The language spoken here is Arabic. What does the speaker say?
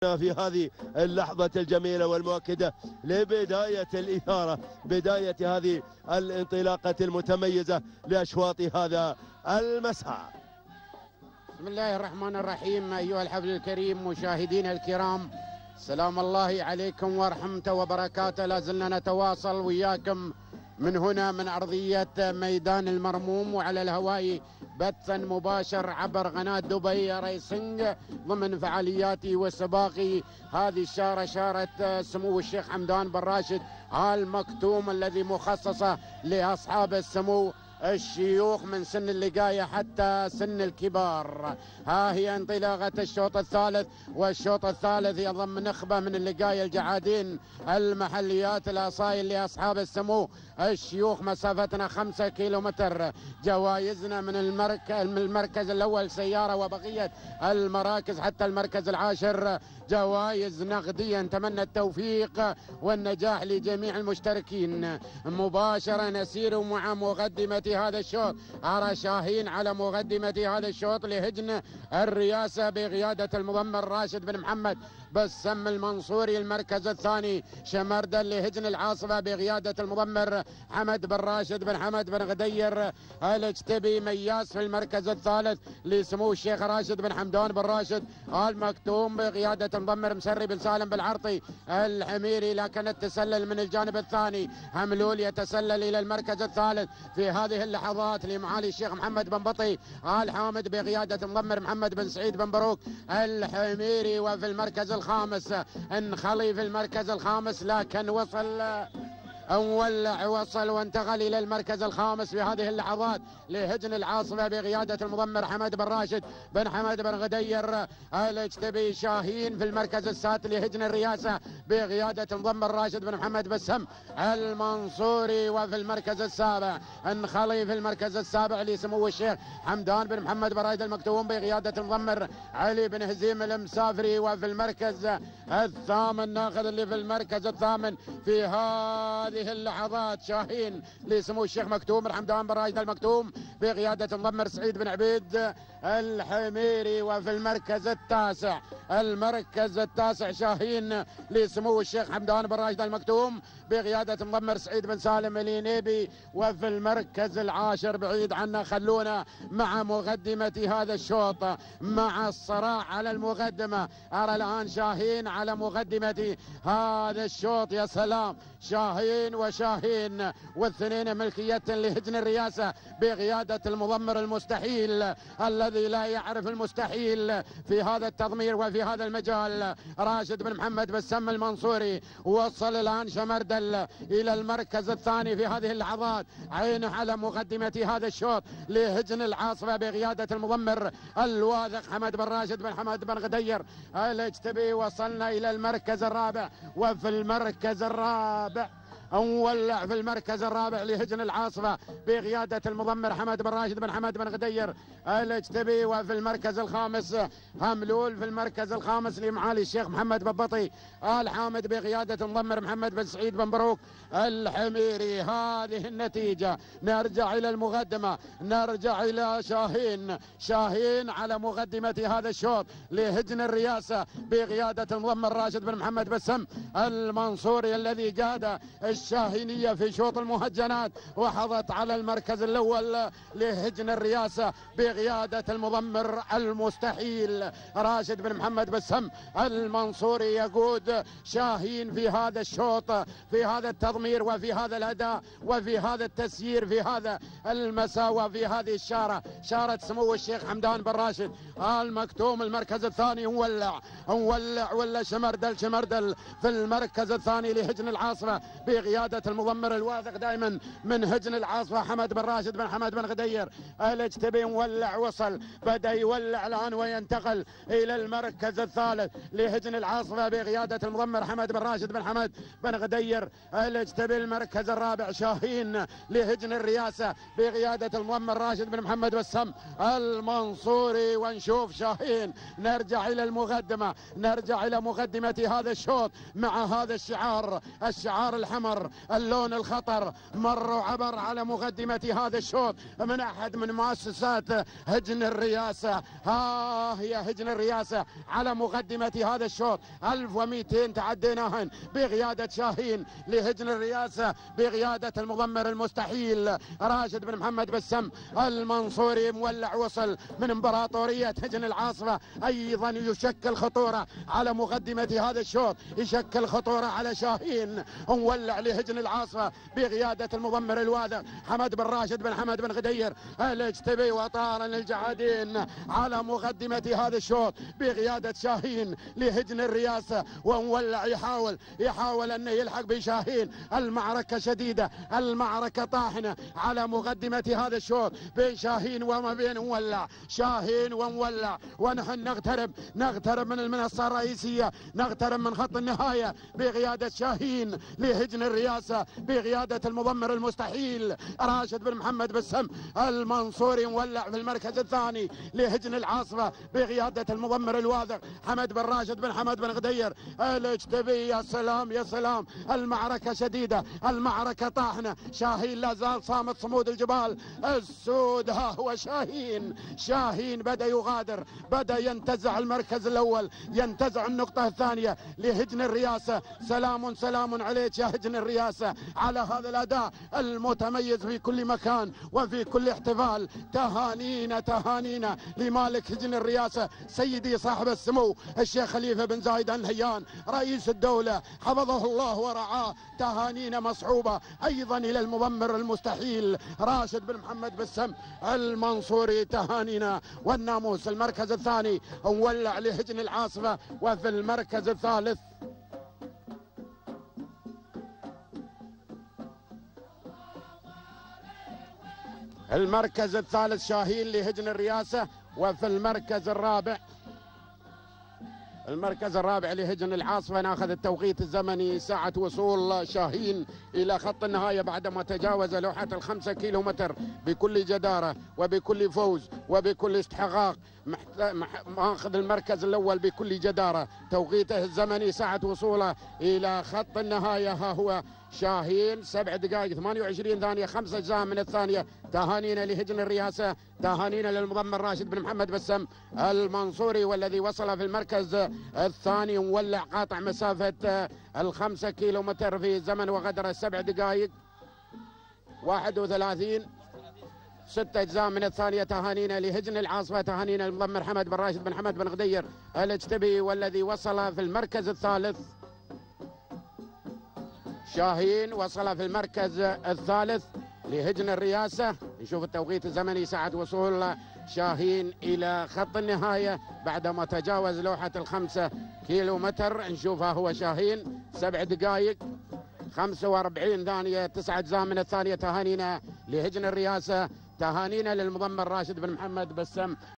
في هذه اللحظة الجميلة والمؤكدة لبداية الإثارة، بداية هذه الانطلاقة المتميزة لأشواط هذا المساء. بسم الله الرحمن الرحيم. أيها الحفل الكريم مشاهدينا الكرام، سلام الله عليكم ورحمته وبركاته. لازلنا نتواصل وياكم من هنا من أرضية ميدان المرموم وعلى الهواء بثا مباشر عبر قناة دبي ريسنج ضمن فعاليات وسباق هذه الشارة، شارة سمو الشيخ حمدان بن راشد آل مكتوم، الذي مخصصة لأصحاب السمو الشيوخ من سن اللقاية حتى سن الكبار. ها هي انطلاقة الشوط الثالث، والشوط الثالث يضم نخبة من اللقاية الجعادين المحليات الأصايل لأصحاب السمو الشيوخ. مسافتنا 5 كيلومتر. جوائزنا من المركز الأول سيارة، وبقية المراكز حتى المركز العاشر جوائز نقدية. نتمنى التوفيق والنجاح لجميع المشتركين. مباشرة نسير مع مقدمة هذا الشوط. أرى شاهين على مقدمة هذا الشوط لهجن الرئاسة بقيادة المضمر راشد بن محمد بسم المنصوري. المركز الثاني شمردل لهجن العاصفة بقيادة المضمر حمد بن راشد بن حمد بن غدير الاجتبي مياس. في المركز الثالث لسمو الشيخ راشد بن حمدان بن راشد آل مكتوم بقيادة المضمر مسري بن سالم بالعرطي الحميري. لكن التسلل من الجانب الثاني، هملول يتسلل إلى المركز الثالث في هذه اللحظات لمعالي الشيخ محمد بن بطي آل حامد بقيادة المضمر محمد بن سعيد بن بروك الحميري. وفي المركز الخامس انخلي في المركز الخامس، لكن وصل وانتقل إلى المركز الخامس في هذه اللحظات لهجن العاصفة بقيادة المضمر حمد بن راشد بن حمد بن غدير الاجتبي. شاهين في المركز السادس لهجن الرئاسة بقيادة المضمر راشد بن محمد بسم المنصوري. وفي المركز السابع انخلي في المركز السابع لسمو الشيخ حمدان بن محمد بن رايد المكتوم بقيادة المضمر علي بن هزيم المسافري. وفي المركز الثامن ناخذ اللي في المركز الثامن في هذه اللحظات شاهين لسمو الشيخ مكتوم بن حمدان بن راشد المكتوم بقيادة المضمر سعيد بن عبيد الحميري. وفي المركز التاسع شاهين لسمو الشيخ حمدان بن راشد المكتوم بقيادة المضمر سعيد بن سالم الينيبي. وفي المركز العاشر بعيد عنا، خلونا مع مقدمة هذا الشوط، مع الصراع على المقدمة. أرى الآن شاهين على مقدمة هذا الشوط. يا سلام، شاهين وشاهين، والاثنين ملكية لهجن الرئاسة بقيادة المضمر المستحيل الذي لا يعرف المستحيل في هذا التضمير وفي هذا المجال راشد بن محمد بسم المنصوري. وصل الآن شمردل إلى المركز الثاني في هذه اللحظات، عينه على مقدمة هذا الشوط لهجن العاصفة بقيادة المضمر الواثق حمد بن راشد بن حمد بن غدير الاجتبي. وصلنا إلى المركز الرابع، وفي المركز الرابع نولع في المركز الرابع لهجن العاصفة بقيادة المضمر حمد بن راشد بن حمد بن غدير الاجتبي. وفي المركز الخامس هملول. في المركز الخامس لمعالي الشيخ محمد بن بطي آل حامد بقيادة المضمر محمد بن سعيد بن بروك الحميري. هذه النتيجة. نرجع إلى المقدمة، نرجع إلى شاهين على مقدمة هذا الشوط لهجن الرئاسة بقيادة المضمر راشد بن محمد بسم المنصوري الذي قاد الشاهينية في شوط المهجنات، وحظت على المركز الأول لهجن الرئاسة بقيادة المضمر المستحيل راشد بن محمد بسم المنصوري. يقود شاهين في هذا الشوط، في هذا التضمير وفي هذا الأداء وفي هذا التسيير في هذا المساء وفي هذه الشارة، شارة سمو الشيخ حمدان بن راشد آل مكتوم. المركز الثاني نولع ولا شمردل في المركز الثاني لهجن العاصفة بقيادة المضمر الواثق دائما من هجن العاصفة حمد بن راشد بن حمد بن غدير الاجتبي. نولع، وصل، بدأ يولع الآن وينتقل إلى المركز الثالث لهجن العاصفة بقيادة المضمر حمد بن راشد بن حمد بن غدير الاجتبي. المركز الرابع شاهين لهجن الرئاسة بقيادة المضمر راشد بن محمد بسم المنصوري. ونشوف شاهين. نرجع إلى المقدمة، نرجع إلى مقدمة هذا الشوط مع هذا الشعار الحمر الخطر، اللون الخطر مر وعبر على مقدمة هذا الشوط من أحد من مؤسسات هجن الرياسة. ها هي هجن الرياسة على مقدمة هذا الشوط، 1200 تعديناهن بقيادة شاهين لهجن الرياسة بقيادة المضمر المستحيل راشد بن محمد بسم المنصوري. مولع وصل من امبراطورية هجن العاصفة، أيضا يشكل خطورة على مقدمة هذا الشوط، يشكل خطورة على شاهين. مولع لهجن العاصفة بقيادة المضمر الواثق حمد بن راشد بن حمد بن غدير الاجتبي وطارا الجعادين على مقدمة هذا الشوط بقيادة شاهين لهجن الرياسة. ومولع يحاول أن يلحق بشاهين. المعركة شديدة، المعركة طاحنة على مقدمة هذا الشوط بين شاهين وما بين مولع. شاهين ومولع، ونحن نقترب من المنصة الرئيسية، نقترب من خط النهاية بقيادة شاهين لهجن الرياسة بقيادة المضمر المستحيل راشد بن محمد بسم المنصوري. مولع في المركز الثاني لهجن العاصفة بقيادة المضمر الواثق حمد بن راشد بن حمد بن غدير الاجتبي. يا سلام يا سلام، المعركة شديدة، المعركة طاحنة. شاهين لا زال صامت صمود الجبال السود. ها هو شاهين بدأ يغادر، بدأ ينتزع المركز الأول، ينتزع النقطة الثانية لهجن الرياسة. سلام عليك يا هجن الرياسة على هذا الأداء المتميز في كل مكان وفي كل احتفال. تهانينا لمالك هجن الرياسة سيدي صاحب السمو الشيخ خليفة بن زايد آل نهيان رئيس الدولة حفظه الله ورعاه. تهانينا مصحوبة أيضا إلى المضمر المستحيل راشد بن محمد بسم المنصوري. تهانينا والناموس. المركز الثاني مولع لهجن العاصفة، وفي المركز الثالث شاهين لهجن الرياسة، وفي المركز الرابع لهجن العاصفة. ناخذ التوقيت الزمني ساعة وصول شاهين إلى خط النهاية بعدما تجاوز لوحة ال5 كيلومتر بكل جدارة وبكل فوز وبكل استحقاق. ماخذ المركز الأول بكل جدارة. توقيته الزمني ساعة وصوله إلى خط النهاية ها هو شاهين 7 دقائق 28 ثانية 5 أجزاء من الثانية. تهانينا لهجن الرياسة، تهانينا للمضمر راشد بن محمد بسم المنصوري والذي وصل في المركز الثاني. مولع قاطع مسافة ال5 كيلومتر في زمن وغدر 7 دقائق 31 6 أجزاء من الثانية. تهانينا لهجن العاصفة، تهانينا للمضمر حمد بن راشد بن حمد بن غدير الاجتبي والذي وصل في المركز الثالث. شاهين وصل في المركز الثالث لهجن الرياسة. نشوف التوقيت الزمني ساعة وصول شاهين إلى خط النهاية بعدما تجاوز لوحة ال5 كيلومتر. نشوفها هو شاهين 7 دقائق 45 ثانية 9 أجزاء من الثانية. تهانينا لهجن الرياسة، تهانينا للمضمر راشد بن محمد بسم